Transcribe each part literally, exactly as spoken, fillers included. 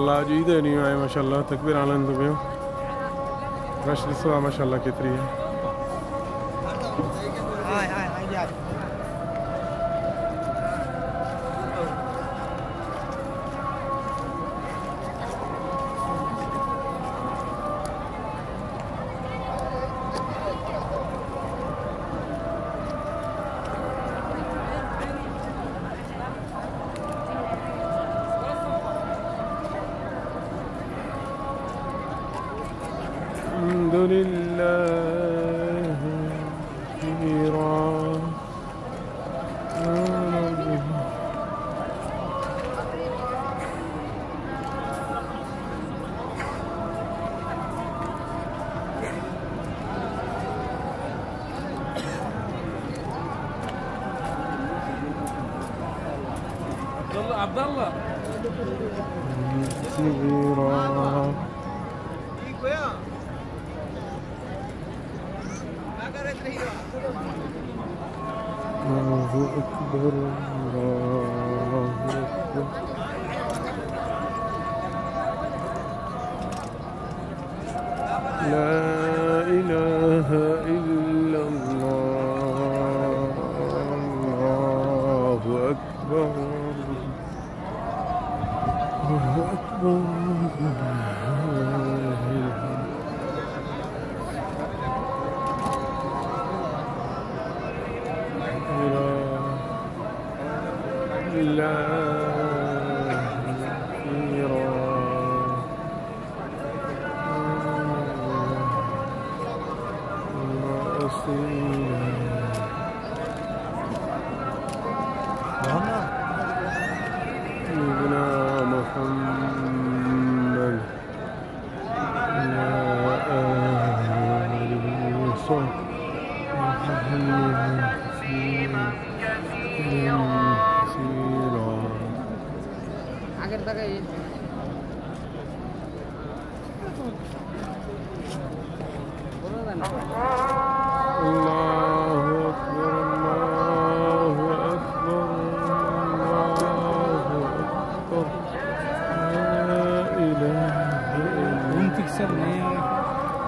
माशाल्लाह अॼु ईद ॾींहुं आहे माशाल्लाह तकबीर आनंद पियो रश ॾिसो आहे माशाल्लाह केतिरी आहे अल्हम्दुलिल्लाह Abdallah. Allahu Akbar, Allahu Akbar. La ilaha illallah, Allahu Akbar, Allahu Akbar. आगे तक है Allahu Akbar, Allahu Akbar, Allahu Akbar. La ilaha illallah. Picture नहीं आ रहा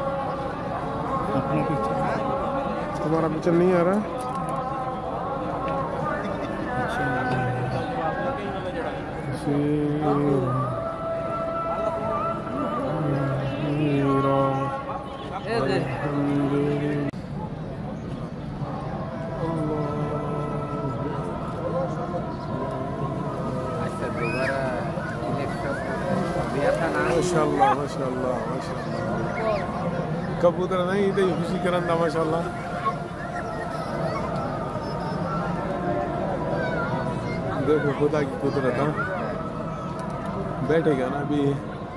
अपना पिक्चर तुम्हारा पिक्चर नहीं आ रहा माशाल्लाह माशाल्लाह माशाल्लाह कबूतर नहीं इधर खुशी करंदा माशाल्लाह देखो खुदा की कुदरत है बैठेगा ना अभी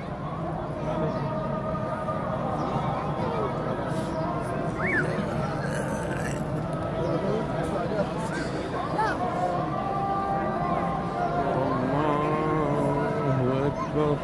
अल्लाहु अकबर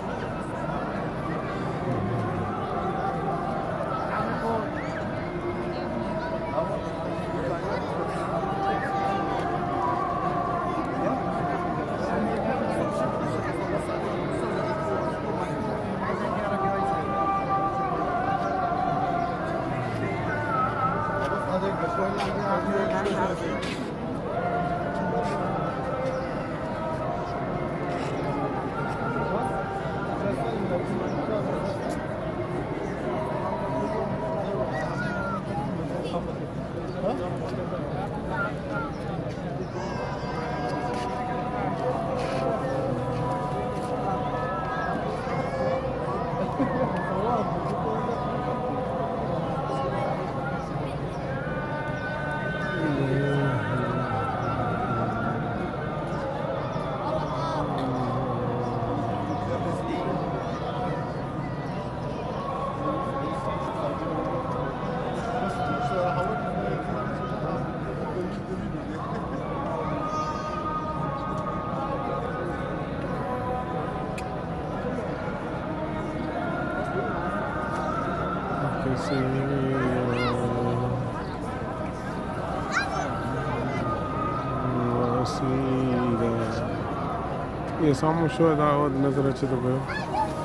ये सामू शो नज़र अचे थो पियो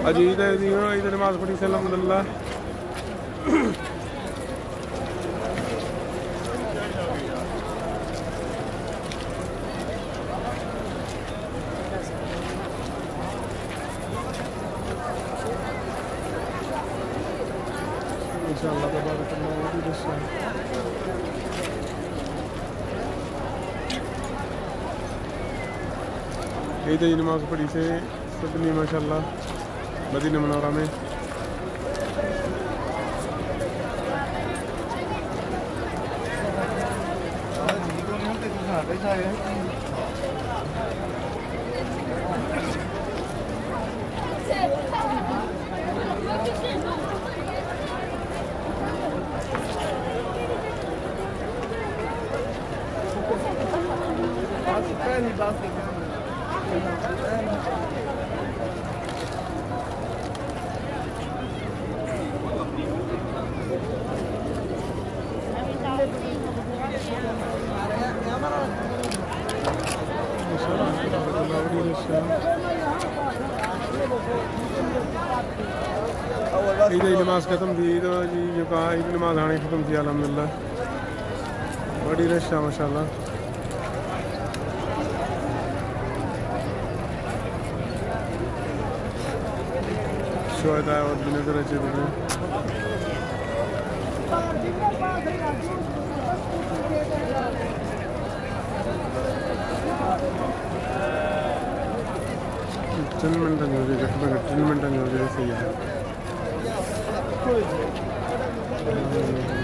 अज ईद है जी ईद नमाज पढ़ी से अल्हम्दुलिल्लाह। इंशाअल्लाह तबारक ईद की नमाज पढ़ी से सभी माशाअल्लाह मदीना मुनव्वरा में। ईद की नमाज खत्म थी तो जी जो कहा ईद नमाज हाणे खत्म थी अल्हम्दुलिल्लाह। बड़ी रश आहे माशाअल्लाह। शुहदा और भी नजर अचे थी। टिन मिनट जो हुजे घटि में घटि टिन मिनटनि जो हुजे सही आहे।